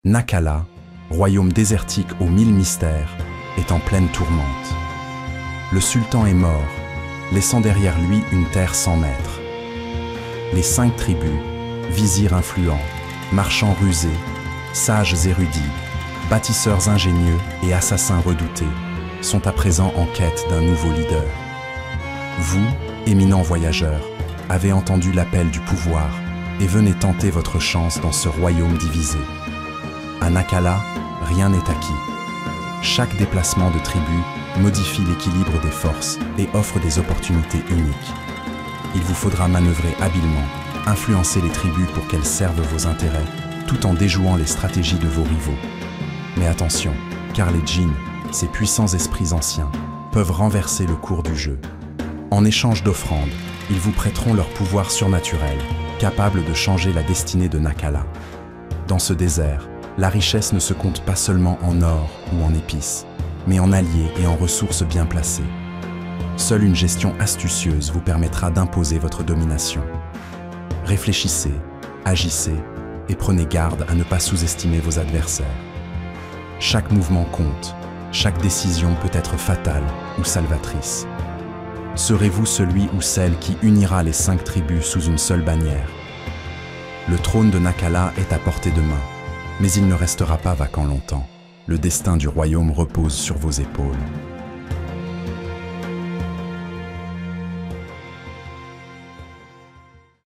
Nakala, royaume désertique aux 1000 mystères, est en pleine tourmente. Le sultan est mort, laissant derrière lui une terre sans maître. Les 5 tribus, vizirs influents, marchands rusés, sages érudits, bâtisseurs ingénieux et assassins redoutés, sont à présent en quête d'un nouveau leader. Vous, éminents voyageurs, avez entendu l'appel du pouvoir et venez tenter votre chance dans ce royaume divisé. À Nakala, rien n'est acquis. Chaque déplacement de tribu modifie l'équilibre des forces et offre des opportunités uniques. Il vous faudra manœuvrer habilement, influencer les tribus pour qu'elles servent vos intérêts, tout en déjouant les stratégies de vos rivaux. Mais attention, car les djinns, ces puissants esprits anciens, peuvent renverser le cours du jeu. En échange d'offrandes, ils vous prêteront leur pouvoir surnaturel, capable de changer la destinée de Nakala. Dans ce désert, la richesse ne se compte pas seulement en or ou en épices, mais en alliés et en ressources bien placées. Seule une gestion astucieuse vous permettra d'imposer votre domination. Réfléchissez, agissez et prenez garde à ne pas sous-estimer vos adversaires. Chaque mouvement compte, chaque décision peut être fatale ou salvatrice. Serez-vous celui ou celle qui unira les 5 tribus sous une seule bannière? Le trône de Nakala est à portée de main, mais il ne restera pas vacant longtemps. Le destin du royaume repose sur vos épaules.